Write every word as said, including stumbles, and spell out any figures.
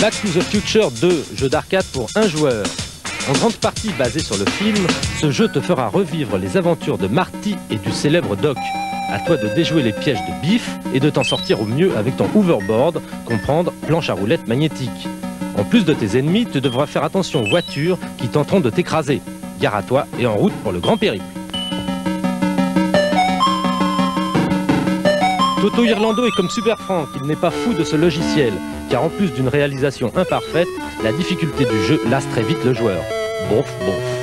Back to the Future deux, jeu d'arcade pour un joueur. En grande partie basé sur le film, ce jeu te fera revivre les aventures de Marty et du célèbre Doc. À toi de déjouer les pièges de Biff et de t'en sortir au mieux avec ton hoverboard, comprendre planche à roulettes magnétique. En plus de tes ennemis, tu devras faire attention aux voitures qui tenteront de t'écraser. Gare à toi et en route pour le grand périple. Toto Irlando est comme Super Frank, il n'est pas fou de ce logiciel, car en plus d'une réalisation imparfaite, la difficulté du jeu lasse très vite le joueur. Bof, bof.